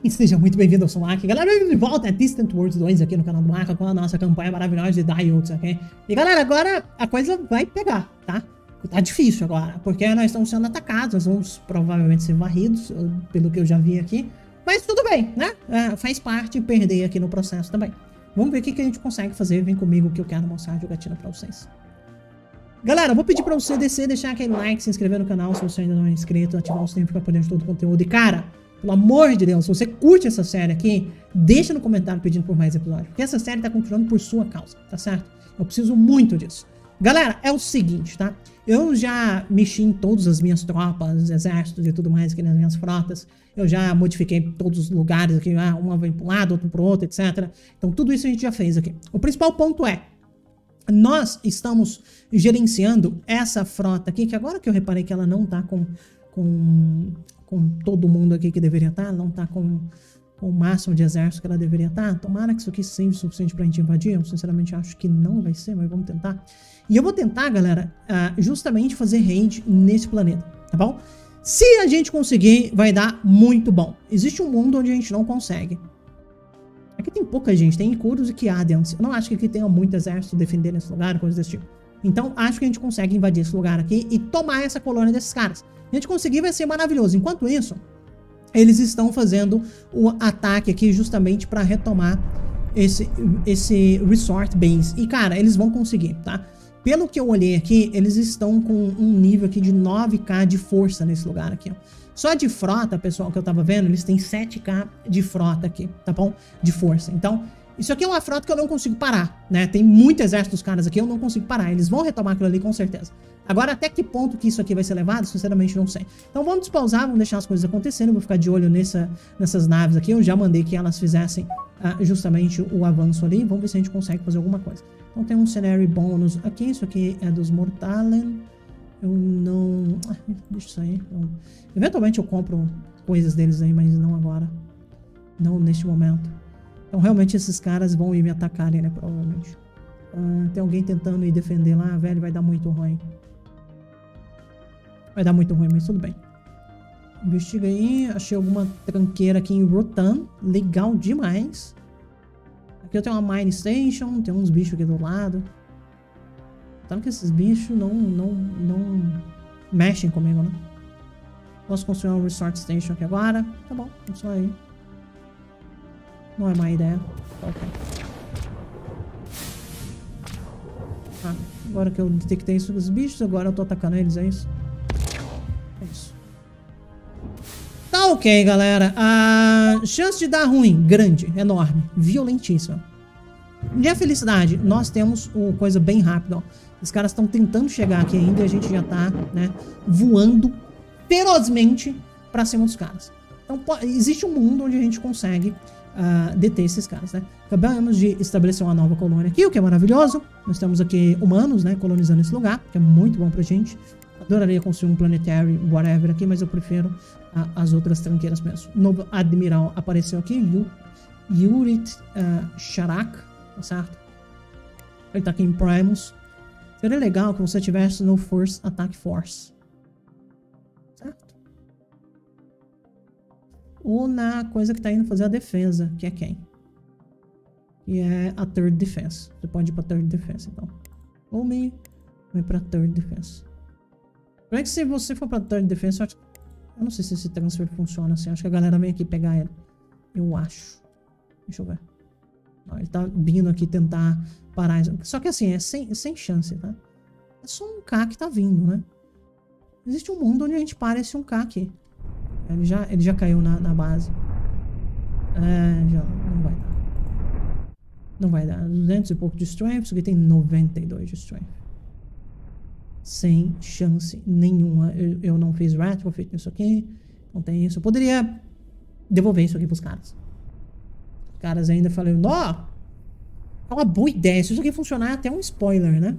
E seja muito bem-vindo ao Solak. Galera, bem-vindo de volta a Distant Worlds 2 aqui no canal do Maka com a nossa campanha maravilhosa de Diodes, ok? E galera, agora a coisa vai pegar, tá? Tá difícil agora, porque nós estamos sendo atacados, nós vamos provavelmente ser varridos, pelo que eu já vi aqui. Mas tudo bem, né? Faz parte perder aqui no processo também. Vamos ver o que a gente consegue fazer. Vem comigo que eu quero mostrar a jogatina pra vocês. Galera, eu vou pedir pra você descer, deixar aquele like, se inscrever no canal se você ainda não é inscrito, ativar o sininho pra ficar por dentro de todo o conteúdo. E cara, pelo amor de Deus, se você curte essa série aqui, deixa no comentário pedindo por mais episódios, porque essa série tá continuando por sua causa, tá certo? Eu preciso muito disso. Galera, é o seguinte, tá? Eu já mexi em todas as minhas tropas, exércitos e tudo mais aqui nas minhas frotas. Eu já modifiquei todos os lugares aqui, uma vem para um lado, outro para o outro, etc. Então tudo isso a gente já fez aqui. O principal ponto é, nós estamos gerenciando essa frota aqui, que agora que eu reparei que ela não tá com todo mundo aqui que deveria estar, não tá com o máximo de exército que ela deveria estar. Tomara que isso aqui seja suficiente pra gente invadir. Eu sinceramente acho que não vai ser, mas vamos tentar. E eu vou tentar, galera, justamente fazer raid nesse planeta, tá bom? Se a gente conseguir, vai dar muito bom. Existe um mundo onde a gente não consegue. Aqui tem pouca gente, tem Ikuros e Kiadians. Eu não acho que aqui tenha muito exército defendendo esse lugar, coisas desse tipo. Então, acho que a gente consegue invadir esse lugar aqui e tomar essa colônia desses caras. Se a gente conseguir, vai ser maravilhoso. Enquanto isso, eles estão fazendo o ataque aqui justamente para retomar esse resort base. E, cara, eles vão conseguir, tá? Pelo que eu olhei aqui, eles estão com um nível aqui de 9k de força nesse lugar aqui, ó. Só de frota, pessoal, que eu tava vendo, eles têm 7k de frota aqui, tá bom? De força. Então, isso aqui é uma frota que eu não consigo parar, né? Tem muito exército dos caras aqui, eu não consigo parar. Eles vão retomar aquilo ali com certeza. Agora, até que ponto que isso aqui vai ser levado, sinceramente não sei. Então vamos despausar, vamos deixar as coisas acontecendo. Eu vou ficar de olho nessas naves aqui. Eu já mandei que elas fizessem justamente o avanço ali. Vamos ver se a gente consegue fazer alguma coisa. Então tem um cenário bônus aqui. Isso aqui é dos Mortalen. Eu não... deixa isso aí. Eventualmente eu compro coisas deles aí, mas não agora. Não neste momento. Então realmente esses caras vão ir me atacarem, né? Provavelmente. Tem alguém tentando ir defender lá, velho. Vai dar muito ruim. Vai dar muito ruim, mas tudo bem. Investiga aí. Achei alguma tranqueira aqui em Rotan. Legal demais. Aqui eu tenho uma Mine Station. Tem uns bichos aqui do lado. Tanto que esses bichos não mexem comigo, né? Posso construir um Resort Station aqui agora. Tá bom, é só aí. Não é má ideia. Tá ok. Agora que eu detectei isso dos bichos, agora eu tô atacando eles, é isso? É isso. Tá ok, galera. A chance de dar ruim, grande, enorme, violentíssima. Minha felicidade, nós temos uma coisa bem rápida, ó. Os caras estão tentando chegar aqui ainda e a gente já tá, né, voando ferozmente pra cima dos caras. Então, existe um mundo onde a gente consegue deter esses caras, né? Acabamos de estabelecer uma nova colônia aqui, o que é maravilhoso. Nós temos aqui humanos, né, colonizando esse lugar, que é muito bom pra gente. Adoraria construir um planetary, whatever aqui, mas eu prefiro as outras tranqueiras mesmo. Novo admiral apareceu aqui, Yurit Sharak, tá certo? Ele tá aqui em Primus. Seria legal que você tivesse no First Attack Force. Certo? Ou na coisa que tá indo fazer a defesa, que é quem? Que é a Third Defense. Você pode ir pra Third Defense, então. Ou me ir pra Third Defense. Como é que se você for pra Third Defense, eu não sei se esse transfer funciona assim. Acho que a galera vem aqui pegar ele. Eu acho. Deixa eu ver. Não, ele tá vindo aqui tentar parar. Só que assim, é sem chance, tá? É só um K que tá vindo, né? Existe um mundo onde a gente para esse 1K aqui. Ele já caiu na base. Já não vai dar. Não vai dar. 200 e pouco de strength. Isso aqui tem 92 de strength. Sem chance nenhuma. Eu não fiz retrofit nisso aqui. Não tem isso. Eu poderia devolver isso aqui pros caras. Os caras ainda falaram, ó, é uma boa ideia. Se isso aqui funcionar, é até um spoiler, né?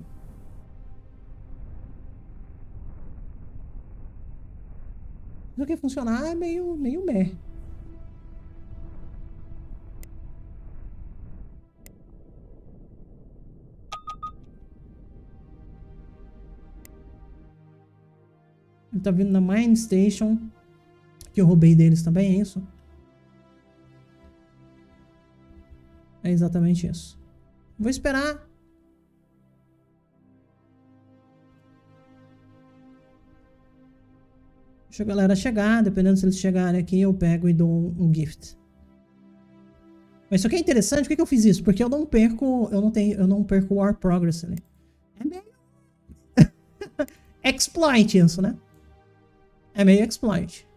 Se isso aqui funcionar, é meio meh. Ele tá vindo na Mine Station. Que eu roubei deles também, é isso? É exatamente isso. Vou esperar. Deixa a galera chegar. Dependendo se eles chegarem aqui, eu pego e dou um gift. Mas isso aqui é interessante. Por que eu fiz isso? Porque eu não perco. Eu não perco War Progress ali. É meio. Exploit isso, né? É meio exploit.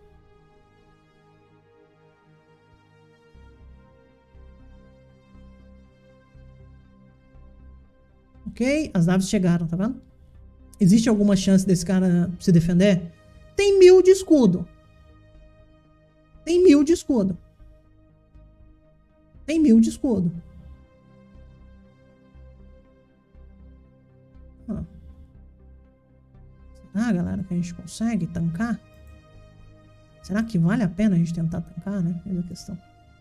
Ok, as naves chegaram, tá vendo? Existe alguma chance desse cara se defender? Tem 1000 de escudo. Tem 1000 de escudo. Tem 1000 de escudo. Será, galera, que a gente consegue tancar? Será que vale a pena a gente tentar tancar, né? Essa é a questão.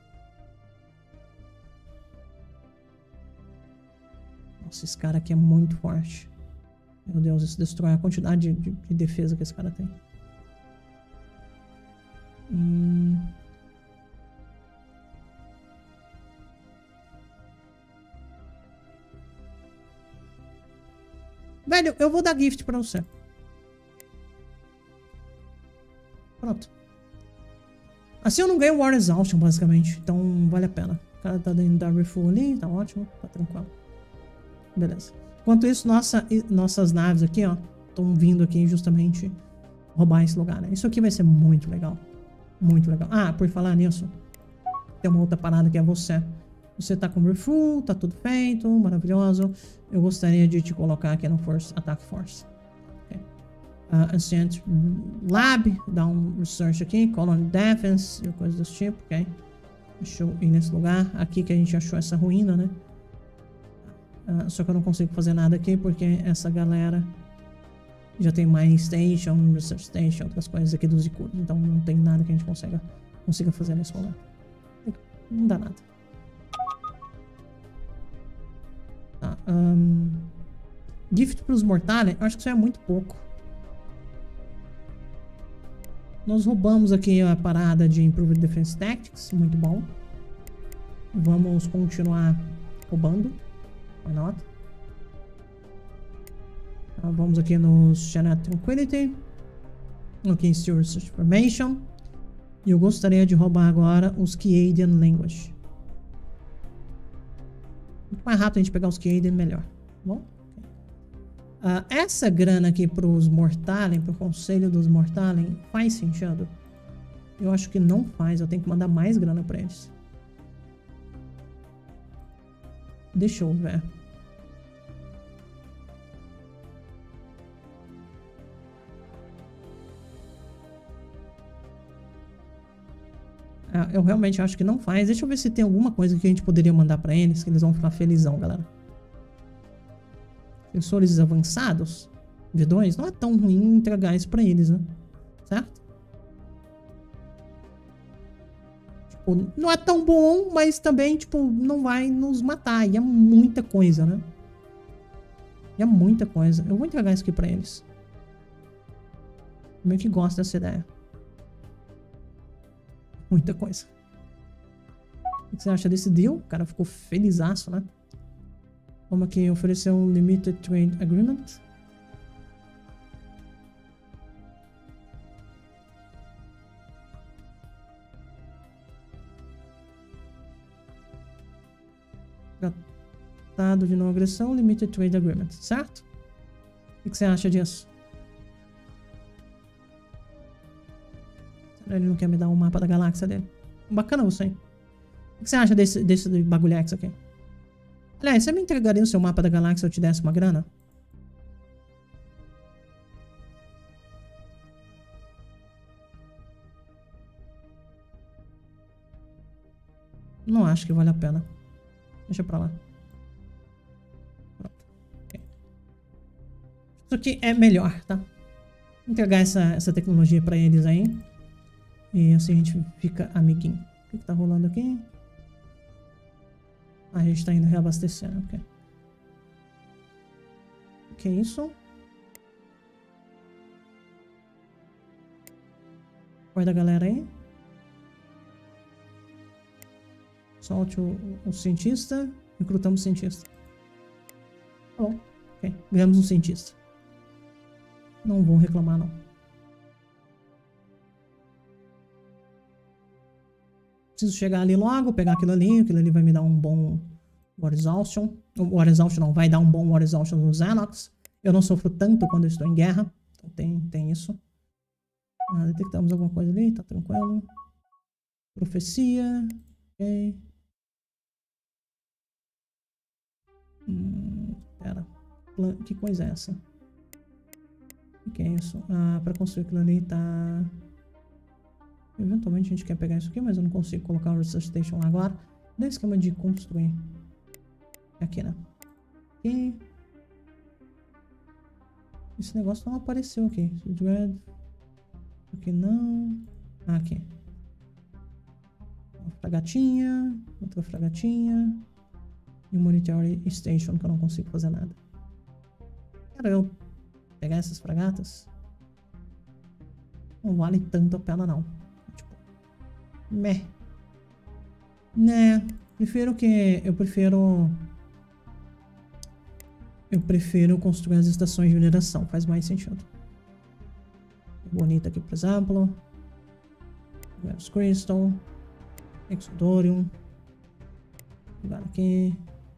Nossa, esse cara aqui é muito forte. Meu Deus, isso destrói a quantidade de defesa que esse cara tem. Velho, eu vou dar gift pra você. Pronto. Assim eu não ganho War Exhaustion, basicamente. Então, vale a pena. O cara tá dando dar refuel ali, tá ótimo. Tá tranquilo. Beleza. Enquanto isso, nossas naves aqui, ó, estão vindo aqui justamente roubar esse lugar, né? Isso aqui vai ser muito legal. Muito legal. Ah, por falar nisso, tem uma outra parada que é você. Você tá com refuel, tá tudo feito, maravilhoso. Eu gostaria de te colocar aqui no Attack Force. Okay. Ancient Lab, dá um research aqui, Colony Defense e coisas desse tipo, ok? Deixa eu ir nesse lugar. Aqui que a gente achou essa ruína, né? Só que eu não consigo fazer nada aqui porque essa galera já tem Mining Station, Research Station, outras coisas aqui dos Ikudos. Então não tem nada que a gente consiga fazer nesse lugar. Não dá nada. Tá, gift para os Mortales, eu acho que isso é muito pouco. Nós roubamos aqui a parada de Improved Defense Tactics, muito bom. Vamos continuar roubando. Why not? Vamos aqui no Shanat Tranquility. Aqui em Steel Research Formation. E eu gostaria de roubar agora os Kiadian Language. Quanto mais rápido a gente pegar os Kiadian, melhor. Tá bom? Essa grana aqui pros Mortalen, pro Conselho dos Mortalen, faz sentido? Eu acho que não faz. Eu tenho que mandar mais grana pra eles. Deixa eu ver. Eu realmente acho que não faz. Deixa eu ver se tem alguma coisa que a gente poderia mandar pra eles, que eles vão ficar felizão, galera. Sensores avançados de 2, não é tão ruim entregar isso pra eles, né? Certo? Tipo, não é tão bom, mas também, tipo, não vai nos matar. E é muita coisa, né? E é muita coisa. Eu vou entregar isso aqui pra eles. Eu meio que gosto dessa ideia. Muita coisa. O que você acha desse deal? O cara ficou felizaço, né? Vamos aqui oferecer um Limited Trade Agreement. Tratado de não agressão, Limited Trade Agreement, certo? O que você acha disso? Ele não quer me dar um mapa da galáxia dele. Bacana você, hein? O que você acha desse bagulhex aqui? Aliás, você me entregaria o seu mapa da galáxia se eu te desse uma grana? Não acho que vale a pena. Deixa pra lá. Pronto. Okay. Isso aqui é melhor, tá? Vou entregar essa tecnologia pra eles aí. E assim a gente fica amiguinho. O que tá rolando aqui? A gente tá indo reabastecer, ok. O que é isso? Guarda a galera aí. Solte o cientista. Recrutamos o cientista. Tá bom. Ok. Ganhamos um cientista. Não vou reclamar, não. Preciso chegar ali logo, pegar aquilo ali vai me dar um bom War Exhaustion. War Exhaustion não, vai dar um bom War Exhaustion no Xenox. Eu não sofro tanto quando eu estou em guerra. Então tem isso. Detectamos alguma coisa ali, tá tranquilo. Profecia. Ok. Pera. Que coisa é essa? O que é isso? Pra construir aquilo ali tá... Eventualmente a gente quer pegar isso aqui, mas eu não consigo colocar um Research Station lá agora. Dá esquema de construir. Aqui, né? Aqui. Esse negócio não apareceu aqui. Aqui não. Aqui. Uma fragatinha. Outra fragatinha. E um Monetary Station que eu não consigo fazer nada. Quero eu pegar essas fragatas? Não vale tanto a pena, não. Tipo, meh. Né, eu prefiro construir as estações de mineração, faz mais sentido. Bonita aqui, por exemplo. Rose Crystal. Exodorium. Lugar aqui.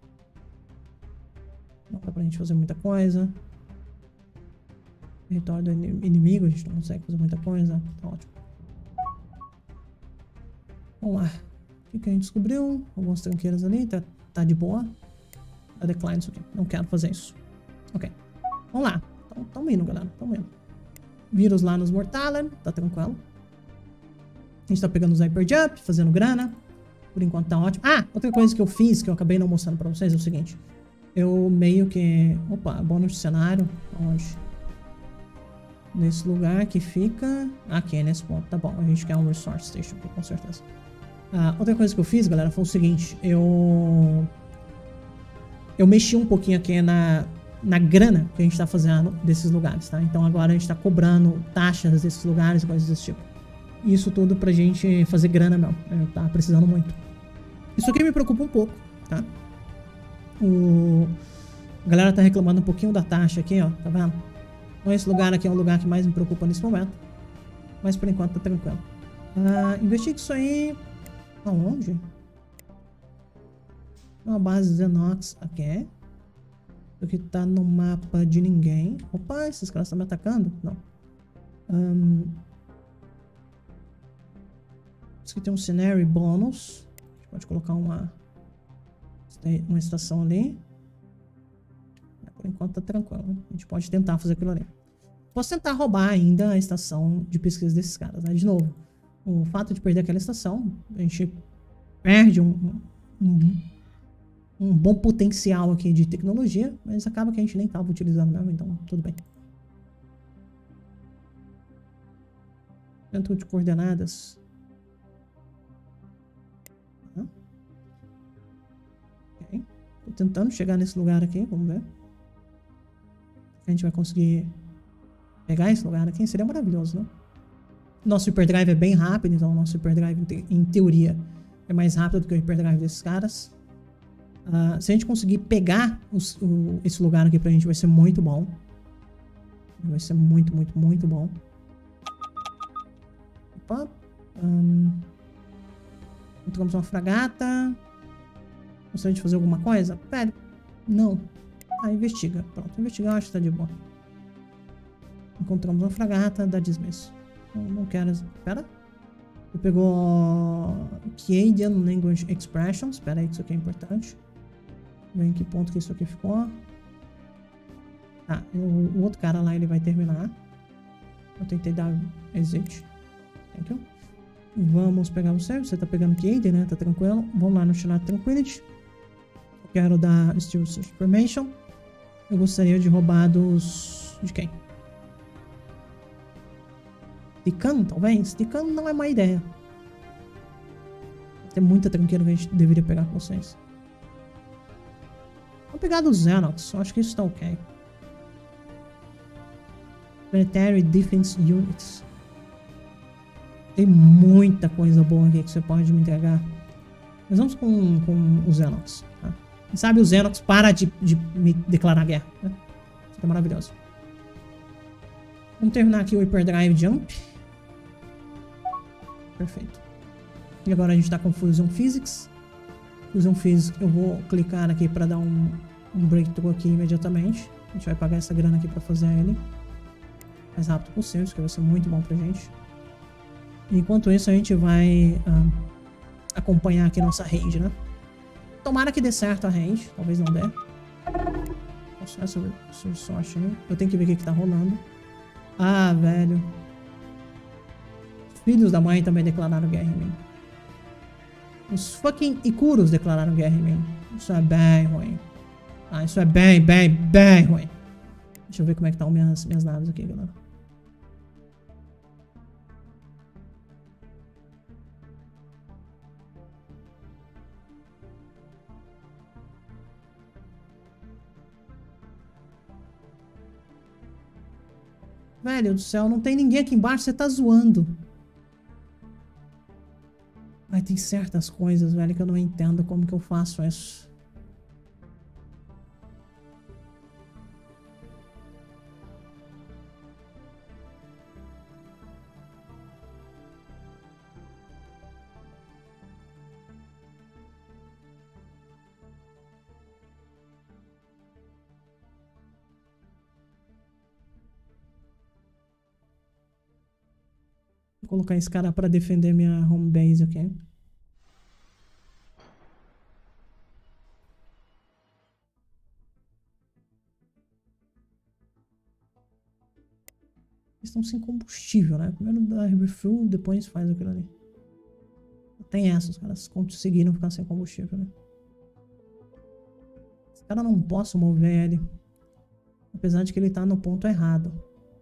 Não dá pra gente fazer muita coisa. Território do inimigo, a gente não consegue fazer muita coisa. Tá ótimo. Vamos lá. O que a gente descobriu? Algumas tranqueiras ali, tá de boa. A decline isso aqui. Não quero fazer isso. Ok. Vamos lá. Tamo indo, galera. Tamo indo. Vírus lá nos Mortalen. Tá tranquilo. A gente tá pegando os Hyper Jump, fazendo grana. Por enquanto tá ótimo. Outra coisa que eu fiz, que eu acabei não mostrando pra vocês, é o seguinte. Eu meio que... Opa, bônus de cenário. Onde? Nesse lugar que fica... Aqui, nesse ponto. Tá bom. A gente quer um Resource Station aqui, com certeza. Outra coisa que eu fiz, galera, foi o seguinte. Eu mexi um pouquinho aqui na grana que a gente tá fazendo desses lugares, tá? Então agora a gente tá cobrando taxas desses lugares e coisas desse tipo. Isso tudo pra gente fazer grana mesmo. Tá precisando muito. Isso aqui me preocupa um pouco, tá? A galera tá reclamando um pouquinho da taxa aqui, ó. Tá vendo? Então esse lugar aqui é um lugar que mais me preocupa nesse momento. Mas por enquanto tá tranquilo. Investigue isso aí... Aonde? Uma base Xenox aqui. Isso aqui tá no mapa de ninguém. Opa, esses caras estão me atacando? Não. Isso aqui tem um Scenario Bonus. A gente pode colocar uma estação ali. Por enquanto tá tranquilo. A gente pode tentar fazer aquilo ali. Posso tentar roubar ainda a estação de pesquisa desses caras, né? De novo. O fato de perder aquela estação, a gente perde um bom potencial aqui de tecnologia, mas acaba que a gente nem estava utilizando mesmo, então tudo bem. Centro de coordenadas. Ok. Tô tentando chegar nesse lugar aqui, vamos ver. A gente vai conseguir pegar esse lugar aqui, seria maravilhoso, né? Nosso hyperdrive é bem rápido, então o nosso hyperdrive, em teoria, é mais rápido do que o hyperdrive desses caras. Se a gente conseguir pegar esse lugar aqui pra gente, vai ser muito bom. Vai ser muito, muito, muito bom. Opa. Encontramos uma fragata. Gostaria de fazer alguma coisa? Pera. Não. Investiga. Pronto, investigar, acho que tá de boa. Encontramos uma fragata, dá dismiss. Não quero... Pera. Você pegou... Canadian Language Expressions. Espera aí que isso aqui é importante. Ver em que ponto que isso aqui ficou. O outro cara lá, ele vai terminar. Eu tentei dar exit. Thank you. Vamos pegar você. Você tá pegando Canadian, né? Tá tranquilo. Vamos lá no Shinat Tranquility. Eu quero dar Steel Research Information. Eu gostaria de roubar dos... De quem? Tican, talvez? Tican não é má ideia. Tem muita tranqueira que a gente deveria pegar com vocês. Vamos pegar do Xenox. Eu acho que isso tá ok. Planetary Defense Units. Tem muita coisa boa aqui que você pode me entregar. Mas vamos com o Xenox, tá? Quem sabe o Xenox para de me declarar guerra, né? Isso é maravilhoso. Vamos terminar aqui o Hyperdrive Jump. Perfeito. E agora a gente tá com Fusion Physics. Fusion Physics, eu vou clicar aqui para dar um breakthrough aqui imediatamente. A gente vai pagar essa grana aqui para fazer ele o mais rápido possível, isso que vai ser muito bom pra gente. Enquanto isso, a gente vai acompanhar aqui nossa raid, né? Tomara que dê certo a raid, talvez não dê. Nossa, essa sorte aí. Eu tenho que ver o que tá rolando. Ah, velho. Os filhos da mãe também declararam guerra em mim. Os fucking Ikuros declararam guerra em mim. Isso é bem ruim. Ah, isso é bem ruim. Deixa eu ver como é que estão minhas naves aqui, galera. Velho do céu, não tem ninguém aqui embaixo, você tá zoando. Mas tem certas coisas, velho, que eu não entendo como que eu faço isso. Vou colocar esse cara pra defender minha home base aqui. Eles estão sem combustível, né? Primeiro dá refuel, depois faz aquilo ali. Tem essas, caras conseguiram ficar sem combustível, né? Esse cara não posso mover ele. Apesar de que ele tá no ponto errado.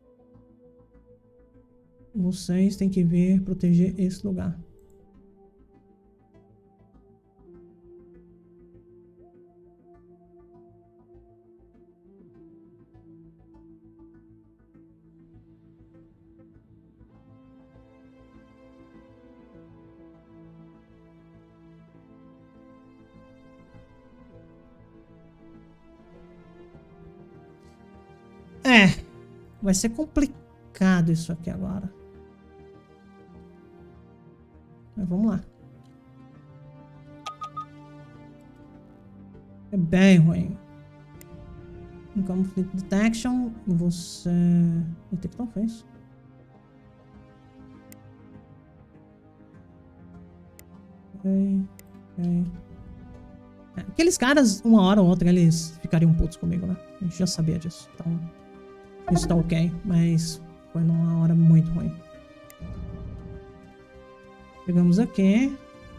Vocês têm que vir proteger esse lugar. Vai ser complicado isso aqui agora. Mas vamos lá. É bem ruim. Em Conflict Detection, você... Detectou, fez? Ok. Aqueles caras, uma hora ou outra, eles ficariam putos comigo, né? A gente já sabia disso. Então, isso tá ok. Mas foi numa hora muito ruim. Chegamos aqui.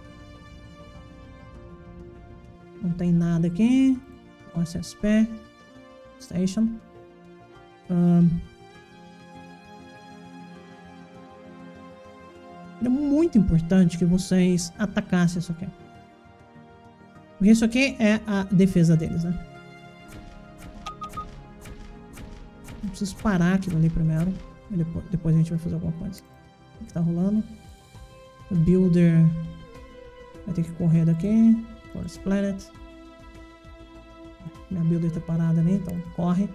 Não tem nada aqui. OSSP. Station. É muito importante que vocês atacassem isso aqui. Porque isso aqui é a defesa deles, né? Eu preciso parar aquilo ali primeiro. E depois a gente vai fazer alguma coisa. O que tá rolando? O Builder vai ter que correr daqui. Forest Planet. Minha Builder tá parada ali, então corre.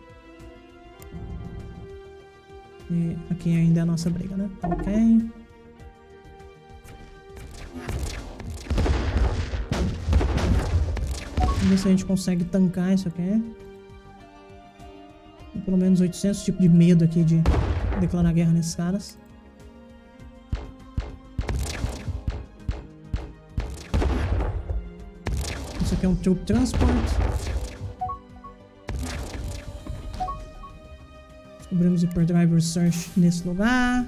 E aqui ainda é a nossa briga, né? Tá ok. Vamos ver se a gente consegue tancar isso aqui. Tem pelo menos 800 tipos de medo aqui de declarar guerra nesses caras. Isso aqui é um Troop Transport. Descobrimos o Hyperdrive Research nesse lugar.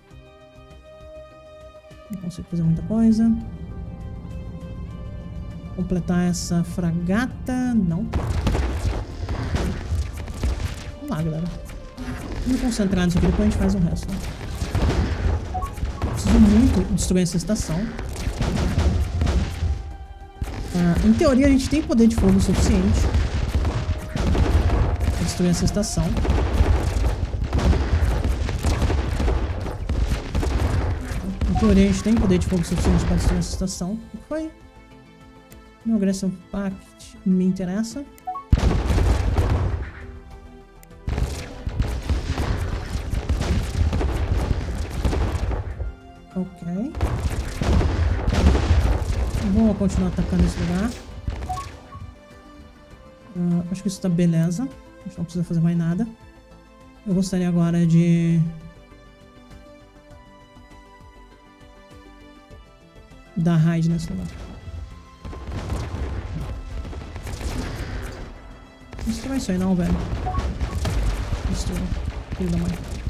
Não consigo fazer muita coisa. Completar essa fragata. Não. Vamos lá, galera. Vamos me concentrar nisso aqui, depois a gente faz o resto. Né? Preciso muito destruir essa estação. Em teoria, a gente tem poder de fogo suficiente para destruir essa estação. Em teoria, a gente tem poder de fogo suficiente para destruir essa estação. O que foi? No Aggressive Pact me interessa. Ok. Vou continuar atacando esse lugar. Acho que isso tá beleza. A gente não precisa fazer mais nada. Eu gostaria agora de... dar raid nesse lugar. Não destrói isso aí não, velho. Destrói. Filho da mãe.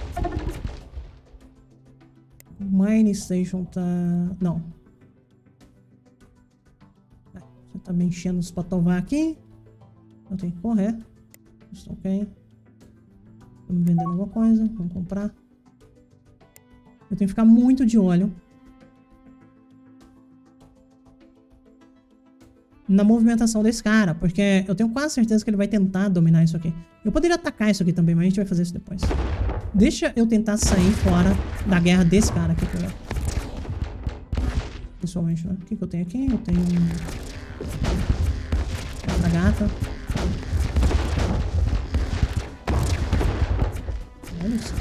Mine Station tá... não. Você tá me enchendo os patovar aqui. Eu tenho que correr. Isso ok. Estamos vendendo alguma coisa. Vamos comprar. Eu tenho que ficar muito de olho na movimentação desse cara, porque eu tenho quase certeza que ele vai tentar dominar isso aqui. Eu poderia atacar isso aqui também, mas a gente vai fazer isso depois. Deixa eu tentar sair fora da guerra desse cara aqui primeiro. Pessoalmente, né? O que eu tenho aqui? Eu tenho uma gata. Olha isso.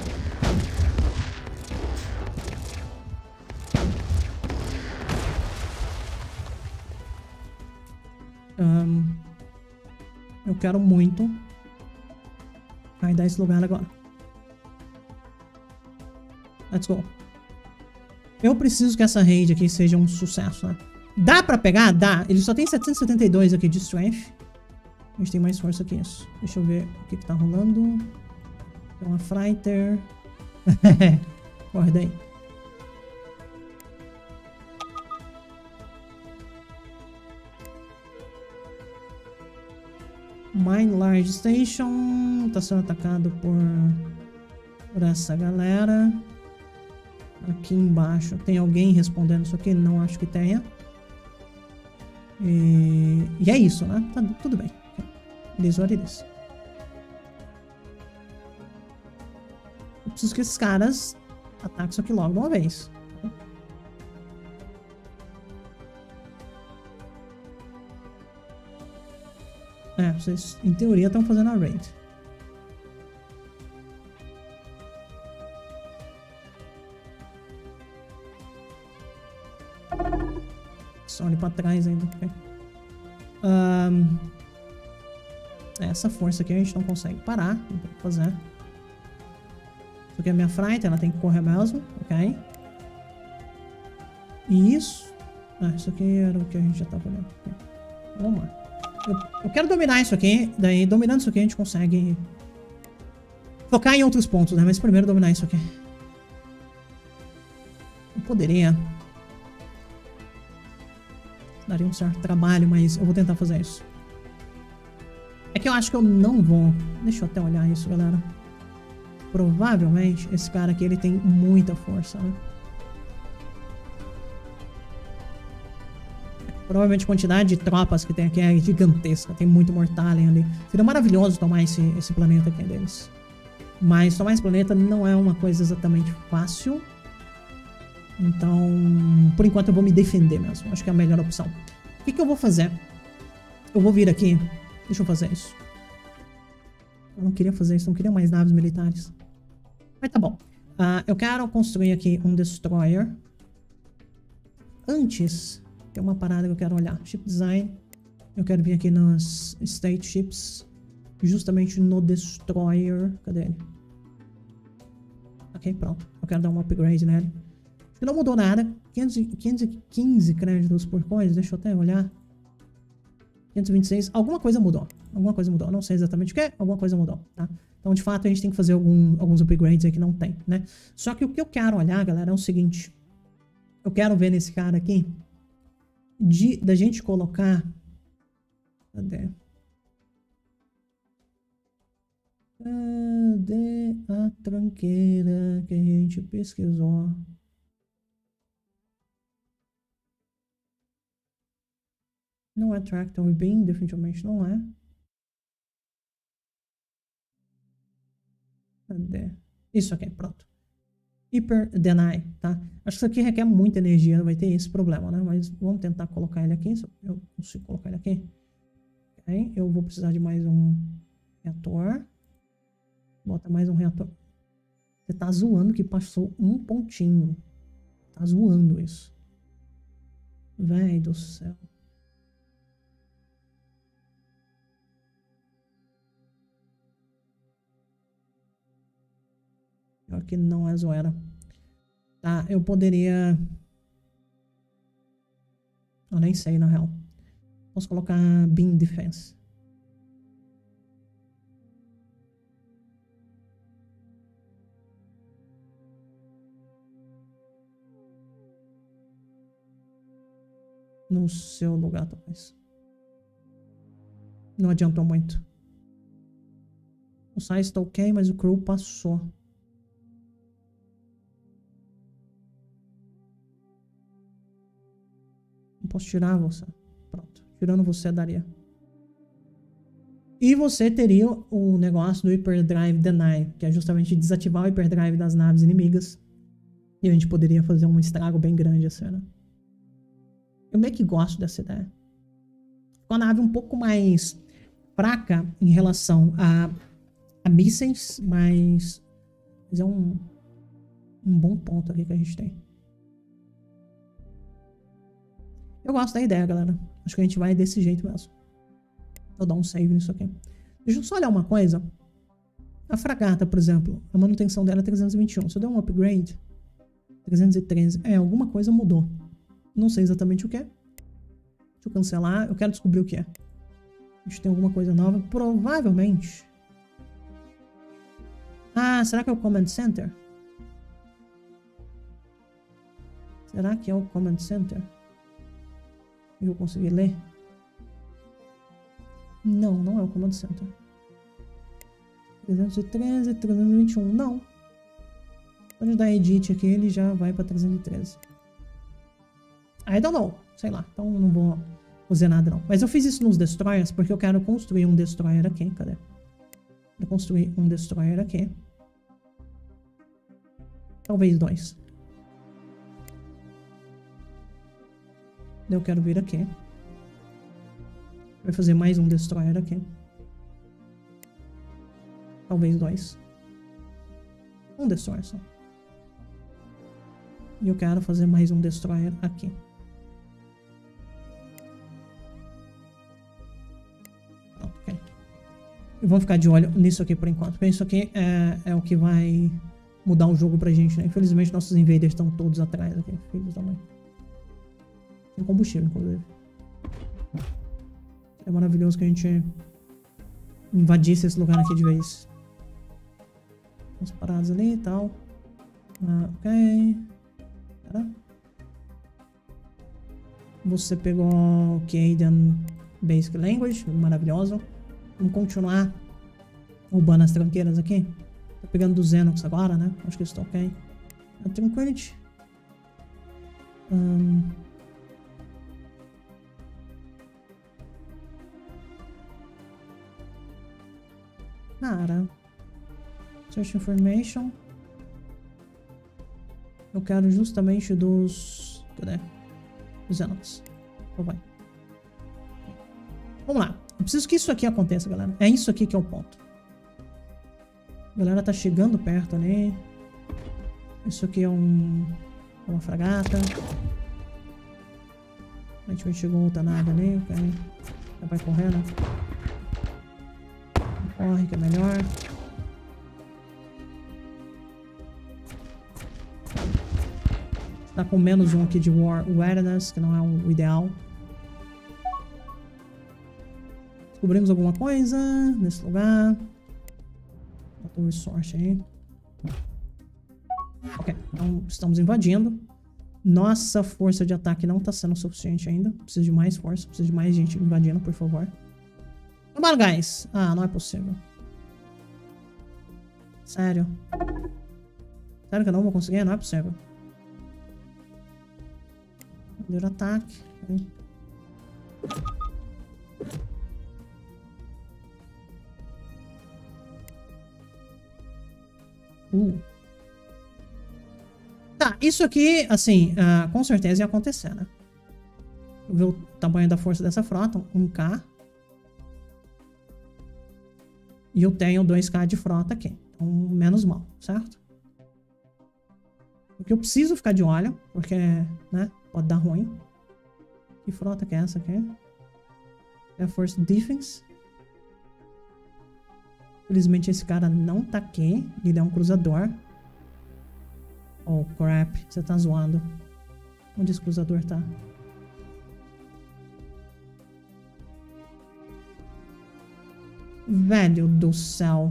Eu quero muito raidar esse lugar agora. Let's go. Eu preciso que essa raid aqui seja um sucesso, né? Dá pra pegar? Dá. Ele só tem 772 aqui de strength. A gente tem mais força que isso. Deixa eu ver o que tá rolando. Tem uma fighter. Corre daí. Mine Large Station. Tá sendo atacado por essa galera. Aqui embaixo tem alguém respondendo isso aqui? Não acho que tenha. E é isso, né? Tá tudo bem. It what it is. Eu preciso que esses caras ataquem isso aqui logo de uma vez. Vocês, em teoria, estão fazendo a raid. Só olhe pra trás ainda. Okay. Essa força aqui a gente não consegue parar. Não tem o que fazer. Isso aqui é a minha Fright, ela tem que correr mesmo. Ok. E isso... isso aqui era o que a gente já tava olhando. Okay. Vamos lá. Eu quero dominar isso aqui. Daí, dominando isso aqui, a gente consegue focar em outros pontos, né? Mas primeiro dominar isso aqui. Eu poderia... daria um certo trabalho, mas eu vou tentar fazer isso. É que eu acho que eu não vou... Deixa eu até olhar isso, galera. Provavelmente, esse cara aqui, ele tem muita força, né? Provavelmente a quantidade de tropas que tem aqui é gigantesca. Tem muito Mortalion ali. Seria maravilhoso tomar esse planeta aqui deles. Mas tomar esse planeta não é uma coisa exatamente fácil. Então, por enquanto eu vou me defender mesmo. Acho que é a melhor opção. O que eu vou fazer? Eu vou vir aqui. Deixa eu fazer isso. Eu não queria fazer isso. Não queria mais naves militares. Mas tá bom. Eu quero construir aqui um Destroyer. Antes... tem uma parada que eu quero olhar. Ship Design. Eu quero vir aqui nas State Ships. Justamente no Destroyer. Cadê ele? Ok, pronto. Eu quero dar um upgrade nele. Acho que não mudou nada. 515 créditos por coisa. Deixa eu até olhar. 526. Alguma coisa mudou. Alguma coisa mudou. Não sei exatamente o que. Alguma coisa mudou, tá? Então, de fato, a gente tem que fazer alguns upgrades aí que não tem, né? Só que o que eu quero olhar, galera, é o seguinte. Eu quero ver nesse cara aqui... da gente colocar... Cadê? Cadê a tranqueira que a gente pesquisou? Não é Tractor Beam, definitivamente não é. Cadê? Isso aqui, pronto. Hyper Deny, tá? Acho que isso aqui requer muita energia, vai ter esse problema, né? Mas vamos tentar colocar ele aqui, se eu consigo colocar ele aqui. Ok, eu vou precisar de mais um reator. Bota mais um reator. Você tá zoando que passou um pontinho. Tá zoando isso. Véi do céu. Pior que não é zoeira. Tá, eu poderia... Eu nem sei, na real. Posso colocar Beam Defense. No seu lugar, talvez. Não adiantou muito. O size tá ok, mas o crew passou. Não posso tirar você. Pronto. Tirando você, daria. E você teria o negócio do Hyperdrive Deny, que é justamente desativar o Hyperdrive das naves inimigas. E a gente poderia fazer um estrago bem grande assim, né? Eu meio que gosto dessa ideia. Ficou a nave um pouco mais fraca em relação a mísseis, mas é um bom ponto aqui que a gente tem. Eu gosto da ideia, galera. Acho que a gente vai desse jeito mesmo. Vou dar um save nisso aqui. Deixa eu só olhar uma coisa. A fragata, por exemplo, a manutenção dela é 321. Se eu der um upgrade, 313. Alguma coisa mudou. Não sei exatamente o que é. Deixa eu cancelar. Eu quero descobrir o que é. A gente tem alguma coisa nova. Provavelmente. Ah, será que é o Command Center? Será que é o Command Center? Eu consegui ler? Não, não é o Command Center. 313, 321. Não. Pode dar edit aqui, ele já vai pra 313. I don't know. Sei lá. Então não vou fazer nada não. Mas eu fiz isso nos destroyers porque eu quero construir um destroyer aqui. Cadê? Vou construir um destroyer aqui. Talvez 2. Eu quero vir aqui. Vai fazer mais um destroyer aqui. Talvez 2. Um destroyer só. E eu quero fazer mais um destroyer aqui. Ok. E vamos ficar de olho nisso aqui por enquanto. Porque isso aqui é o que vai mudar o jogo pra gente, né? Infelizmente nossos invaders estão todos atrás aqui. Filhos da mãe. Tem combustível, inclusive. É maravilhoso que a gente invadisse esse lugar aqui de vez. Umas paradas ali e tal. Ok. Pera. Você pegou o Cadian Basic Language. Maravilhoso. Vamos continuar roubando as tranqueiras aqui. Tô pegando do Xenox agora, né? Acho que isso tá ok. A Tranquility. Cara, Search Information. Eu quero justamente dos... Cadê? Dos Xenox. Então vai. Vamos lá. Eu preciso que isso aqui aconteça, galera. É isso aqui que é o ponto. A galera tá chegando perto ali. Isso aqui é uma fragata. Aparentemente chegou outra nave ali. Ok. Já vai correndo. Corre que é melhor. Tá com menos um aqui de War Awareness, que não é o ideal. Descobrimos alguma coisa nesse lugar. Bota o resource aí. Ok, então estamos invadindo. Nossa força de ataque não tá sendo suficiente ainda. Preciso de mais força, preciso de mais gente invadindo, por favor. Come on, guys. Ah, não é possível. Sério. Sério que eu não vou conseguir? Não é possível. Primeiro ataque. Okay. Tá, isso aqui, assim, com certeza ia acontecer, né? Ver o tamanho da força dessa frota, 1K. E eu tenho 2K de frota aqui. Então, menos mal, certo? Porque eu preciso ficar de olho, porque, né, pode dar ruim. Que frota que é essa aqui? É a Force Defense. Felizmente esse cara não tá aqui. Ele é um cruzador. Oh, crap. Você tá zoando. Onde esse cruzador tá? Velho do céu.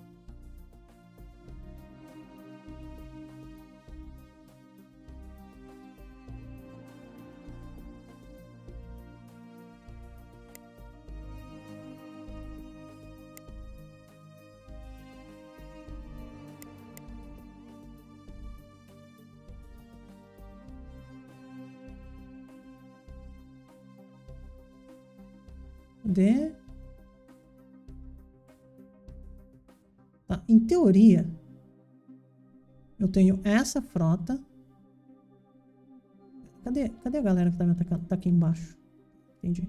Cadê? Tá, em teoria, eu tenho essa frota. Cadê a galera que tá me atacando? Tá aqui embaixo. Entendi.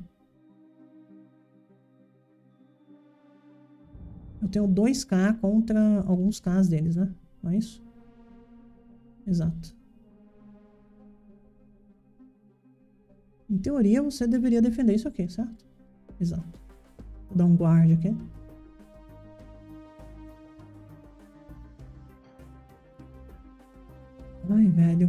Eu tenho 2K contra alguns Ks deles, né? Não é isso? Exato. Em teoria, você deveria defender isso aqui, certo? Exato. Vou dar um guard aqui. Ai, velho.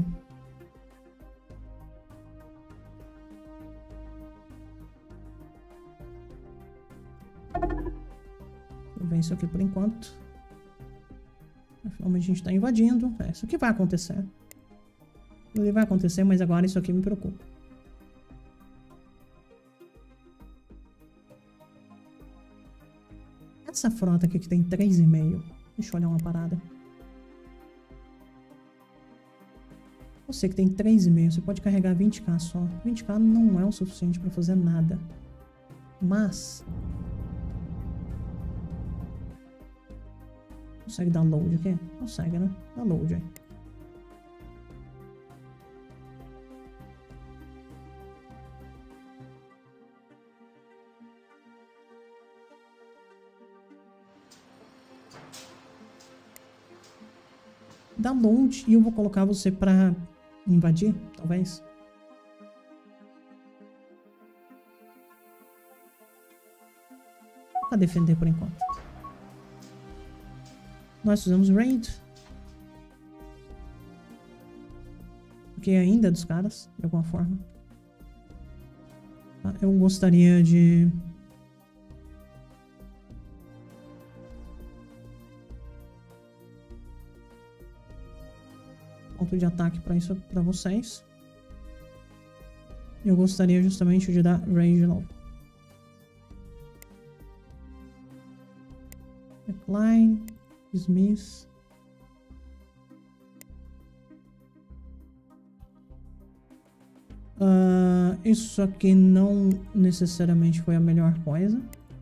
Vou ver isso aqui por enquanto. Afinal, a gente tá invadindo. Isso aqui vai acontecer. Ele vai acontecer, mas agora isso aqui me preocupa. Essa frota aqui que tem 3,5. Deixa eu olhar uma parada. Você que tem 3,5, você pode carregar 20k só. 20k não é o suficiente para fazer nada. Mas... consegue dar load aqui? Consegue, né? Dá load aí. Dá load e eu vou colocar você pra invadir, talvez. Pra defender por enquanto. Nós fizemos raid. Porque ainda é dos caras, de alguma forma. Tá, eu gostaria de... ponto de ataque para isso para vocês. Eu gostaria justamente de dar range de novo. Decline, Smith. Isso aqui não necessariamente foi a melhor coisa.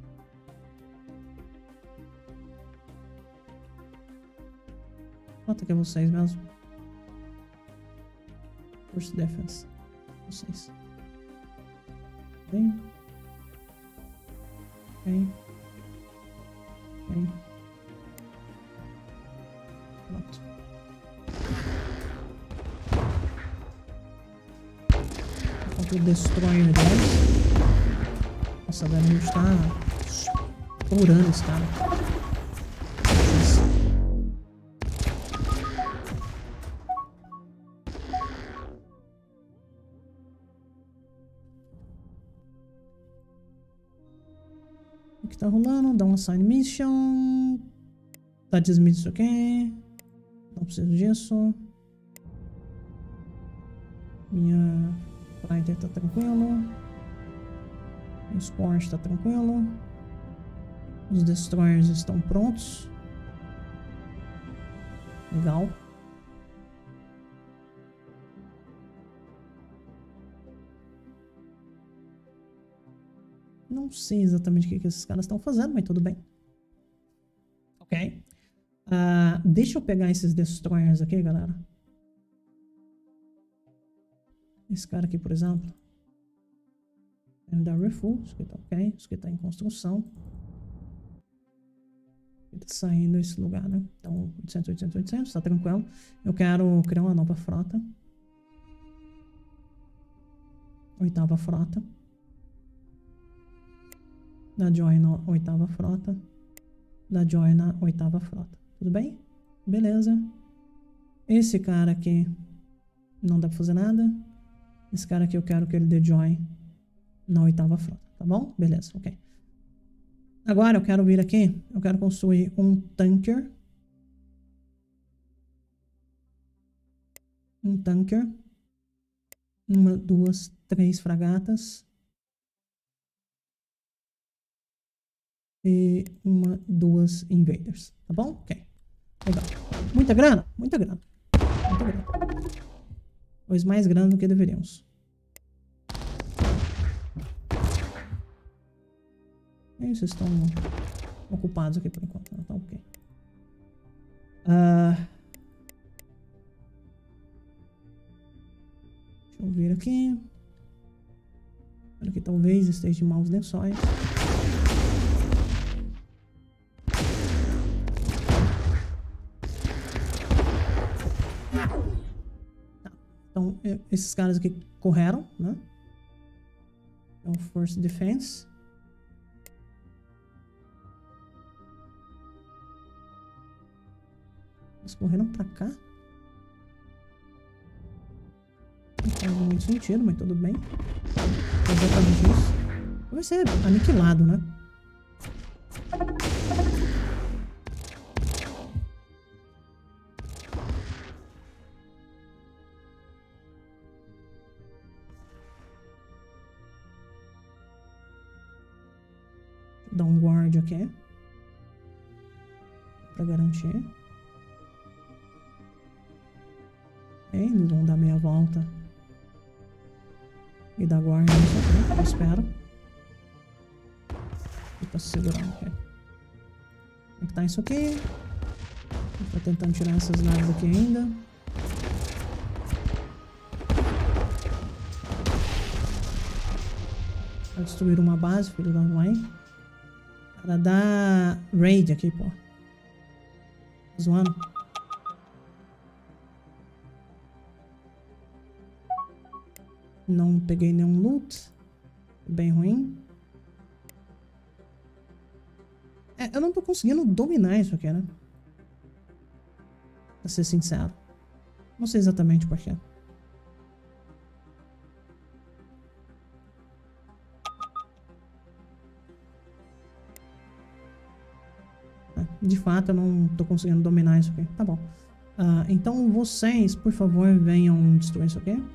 Quanto que é vocês mesmo? Force Defense. Vocês. Ok. Ok. Ok. Pronto. Falta o Destroyer deles. Nossa, velho, a gente tá estourando esse cara. O que tá rolando? Dá um assign mission. Tá dismiss isso aqui. Não preciso disso. Minha Fighter tá tranquilo. O Sport tá tranquilo. Os Destroyers estão prontos. Legal. Não sei exatamente o que esses caras estão fazendo, mas tudo bem. Ok. Deixa eu pegar esses Destroyers aqui, galera. Esse cara aqui, por exemplo. Secondary full. Isso aqui tá ok. Isso aqui tá em construção. Tá saindo esse lugar, né? Então, 800, 800, 800. Tá tranquilo. Eu quero criar uma nova frota. 8ª frota. Da Joy na 8ª frota. Da Joy na 8ª frota. Tudo bem? Beleza. Esse cara aqui não dá pra fazer nada. Esse cara aqui eu quero que ele dê Joy na 8ª frota. Tá bom? Beleza, ok. Agora eu quero vir aqui. Eu quero construir um tanker. Um tanker. 1, 2, 3 fragatas. E 1, 2 invaders. Tá bom? Ok. Legal. Muita grana? Muita grana. Muita grana. Pois mais grana do que deveríamos. E vocês estão ocupados aqui por enquanto. Tá ok. Deixa eu ver aqui. Espero que talvez esteja em maus lençóis. Então, esses caras aqui correram, né? Então, Force Defense. Eles correram pra cá. Não faz muito sentido, mas tudo bem. Exatamente isso. Vai ser aniquilado, né? Dar um guard aqui pra garantir. Ok, eles vão dar meia volta e dar guarda nisso aqui, eu espero. E tá se segurando, ok. Como é que tá isso aqui? Tô tentando tirar essas naves aqui ainda. Vai destruir uma base, filho da mãe. Cara, dá raid aqui, pô. Zoando. Não peguei nenhum loot. Bem ruim. Eu não tô conseguindo dominar isso aqui, né? Pra ser sincero. Não sei exatamente porquê. De fato, eu não tô conseguindo dominar isso aqui. Tá bom. Então vocês, por favor, venham destruir isso aqui.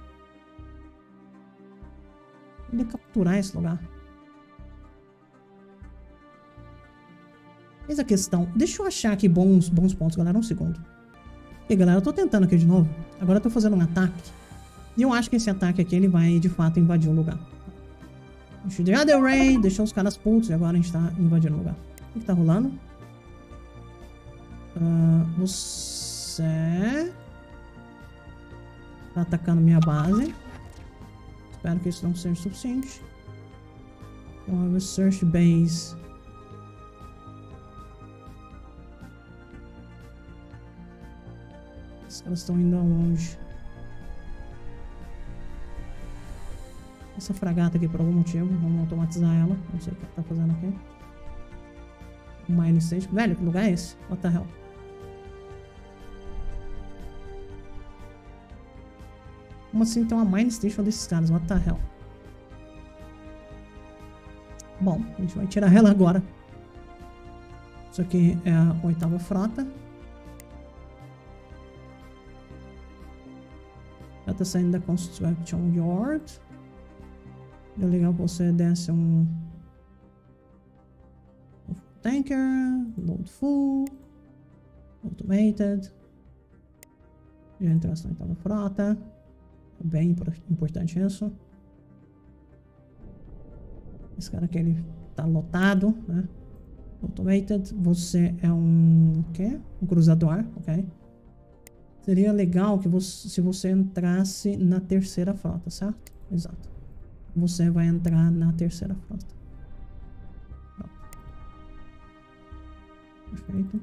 Vou capturar esse lugar. Eis a questão. Deixa eu achar aqui bons pontos, galera. Um segundo. E galera, eu tô tentando aqui de novo. Agora eu tô fazendo um ataque. E eu acho que esse ataque aqui, ele vai, de fato, invadir o lugar. A gente já deu raid, deixou os caras putos e agora a gente tá invadindo o lugar. O que tá rolando? Você tá atacando minha base. Espero que isso não seja suficiente. Então, Research Base. Os caras estão indo aonde? Essa fragata aqui por algum motivo. Vamos automatizar ela. Não sei o que ela tá fazendo aqui. Mine Station. Velho, que lugar é esse? What the hell? Como assim tem uma Mine Station desses caras? What the hell? Bom, a gente vai tirar ela agora. Isso aqui é a 8ª frota. Já tá saindo da Construction Yard. É legal que você desce um tanker, load full, automated. Já entrou na 8ª frota. Bem importante isso. Esse cara aqui, ele tá lotado, né? Automated. Você é um... o quê? Um cruzador, ok? Seria legal que se você entrasse na terceira frota, certo? Exato. Você vai entrar na terceira frota. Perfeito.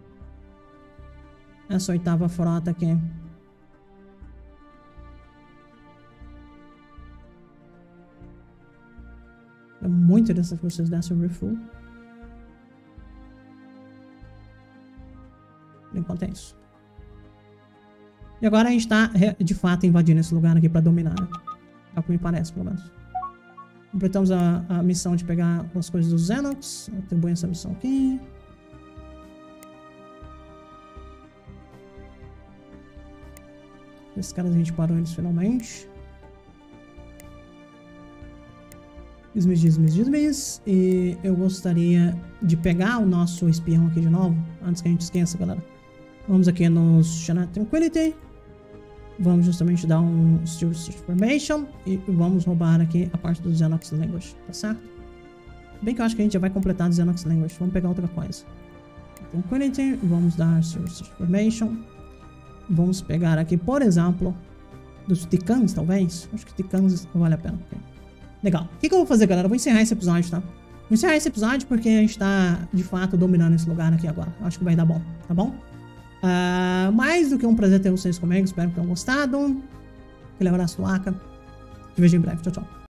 Essa oitava frota aqui. É muito interessante que vocês dessem o refuel. Enquanto é isso. E agora a gente tá, de fato, invadindo esse lugar aqui pra dominar, né? É o que me parece, pelo menos. Completamos a missão de pegar as coisas dos Xenox. Atribui essa missão aqui. Esses caras a gente parou eles finalmente. Dismiss. E eu gostaria de pegar o nosso espião aqui de novo. Antes que a gente esqueça, galera. Vamos aqui no Shanat Tranquility. Vamos justamente dar um Steel Formation. E vamos roubar aqui a parte do Xenox Language. Tá certo? Bem que eu acho que a gente já vai completar o Xenox Language. Vamos pegar outra coisa. Tranquility. Vamos dar Steel Formation. Vamos pegar aqui, por exemplo, dos Ticans, talvez. Acho que Ticans vale a pena. Okay. Legal. O que eu vou fazer, galera? Eu vou encerrar esse episódio, tá? Vou encerrar esse episódio porque a gente tá, de fato, dominando esse lugar aqui agora. Acho que vai dar bom, tá bom? Mais do que um prazer ter vocês comigo. Espero que tenham gostado. Aquele abraço do Aka. Te vejo em breve. Tchau, tchau.